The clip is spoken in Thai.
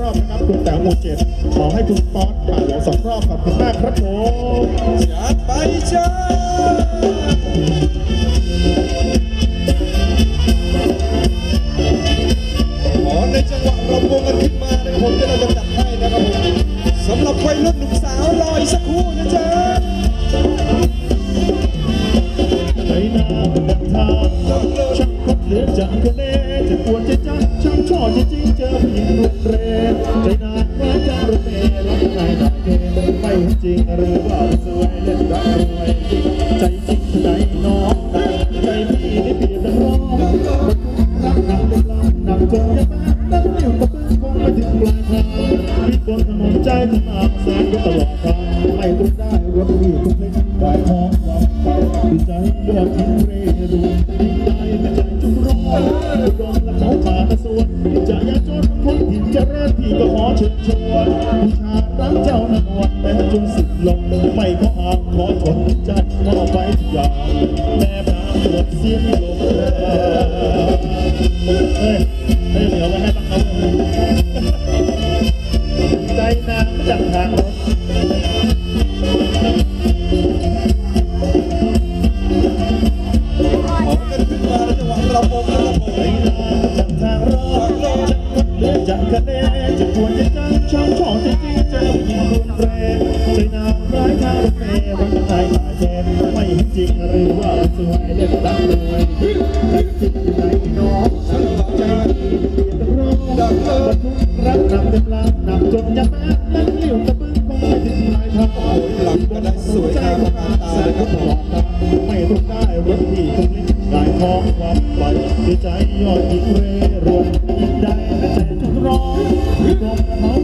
รอบนะครับคุณแต่หมู่7ขอให้คุณป๊อตผ่านแล้ว2 รอบขอบคุณมากครับผมจัดไปจ้าขอในจังหวะรำวงกันขึ้นมานะครับผมที่เราจะจัดให้นะครับผมสำหรับวัยรุ่นหนุ่มสาวรออีกสักครู่นะจ๊ะในนาดังทางชักพบเหลือจากคะแนนจะปวดจะจังช่างช่อจะจริงเจอผู้หญิงรุนแรงใจนาร้ายจังรถเมล์รักนายได้เกไม่จริงหรือว่าสวยเล่นรักรวยใจจริงไหนน้องใจพี่ได้เปรียบดังร้องรักหนักเป็นลำหนักจนยังนั่งอยู่กับปืนคงไม่ถึงปลายทางวิ่งบนถนนใจทำอาแสงก็ตลอดทางไม่ต้องได้รถพี่ทุกเล็กได้มองความดีใจยอดทิ้งเรดูดีใจไม่ใจจุกร้อนร้อนและเขาผ่านสวนจะยาจนพ้นถิ่นจะเริ่มพี่ก็ขอเชิญชวนผู้ชายรักเจ้านวลแม้จนสิ้นลมไม่ขอห่างขอทนใจมอบไปทุกอย่างแม่พาตรวจเสียงลมเฮ้ยเดี๋ยวไว้ให้บ้างครับใจนางจังทางรถจากคะแนนจะควรจะจังช่างช่อจะจริงจะยิงรุนแรงใจนางร้ายทางรถเมล์รักนายหลายแทนไม่จริงหรือว่าสวยเล่นรักรวยใจจริงอยู่ไหนน้องใจเปลี่ยนร้องบรรทุกรักนำเต็มลานนำจนยับแม้นั่งเลี้ยวตะบึ้งคงไม่ถึงปลายทางหลังก็ได้สวยงามตาตาครับผมไม่ต้องได้รถที่ตรงนี้ได้ท้องความไปด้วยใจยอดหญิงเร่รวนยิ่งได้และใจจุกร้อนกลมเขา